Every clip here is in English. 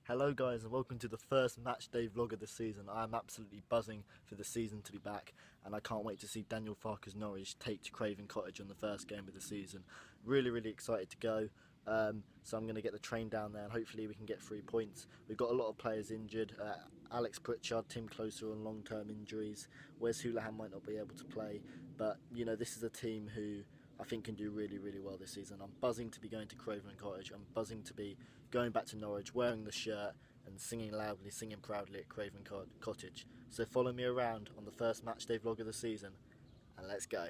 Hello guys and welcome to the first match day vlog of the season. I am absolutely buzzing for the season to be back and I can't wait to see Daniel Farke's Norwich take to Craven Cottage on the first game of the season. Really excited to go. So I'm going to get the train down there and hopefully we can get 3 points. We've got a lot of players injured. Alex Pritchard, Tim Closer on long-term injuries. Wes Houlihan might not be able to play, but you know, this is a team who I think can do really well this season. I'm buzzing to be going to Craven Cottage. I'm buzzing to be going back to Norwich, wearing the shirt and singing loudly, singing proudly at Craven Cottage. So follow me around on the first match day vlog of the season and let's go.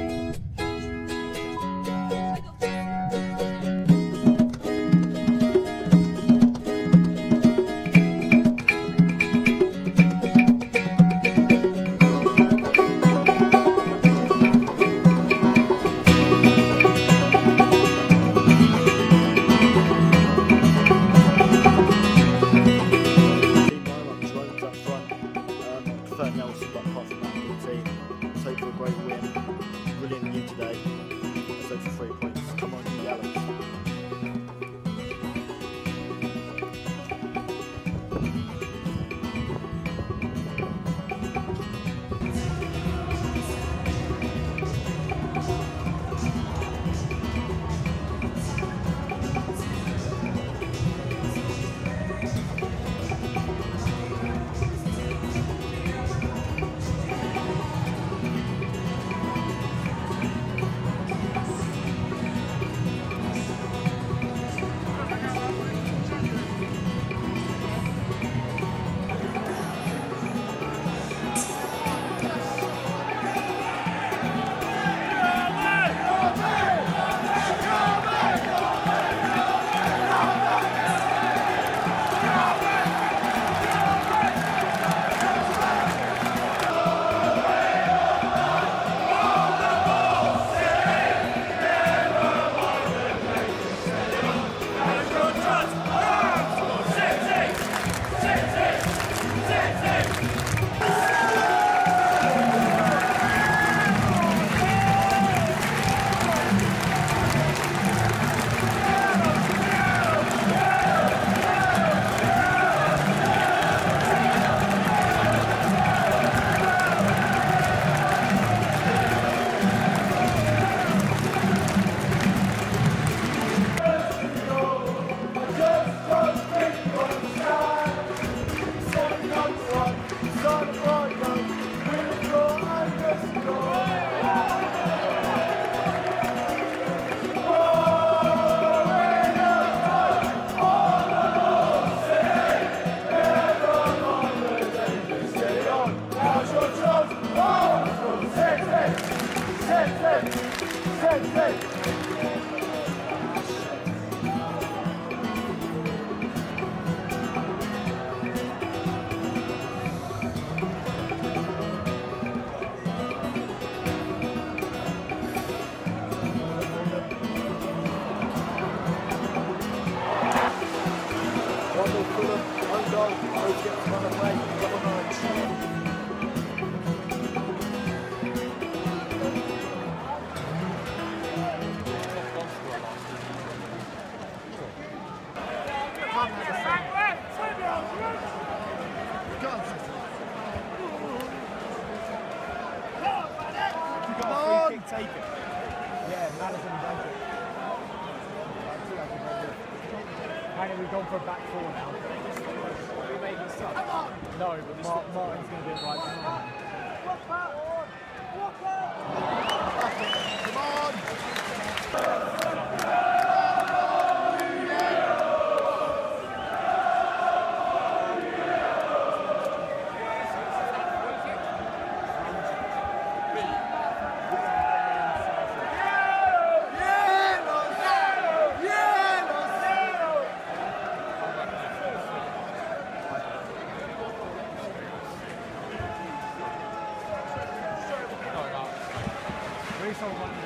Today. Let's hope for 3 points. Come on, you Alex. Fulham, own goal, Norwich gets run away, Norwich. Come on! Free kick taken. Yeah, Madison does it. Hang on, we've gone for a back four now. We made this up. No, but Martin's going to do it right now. Come on! Someone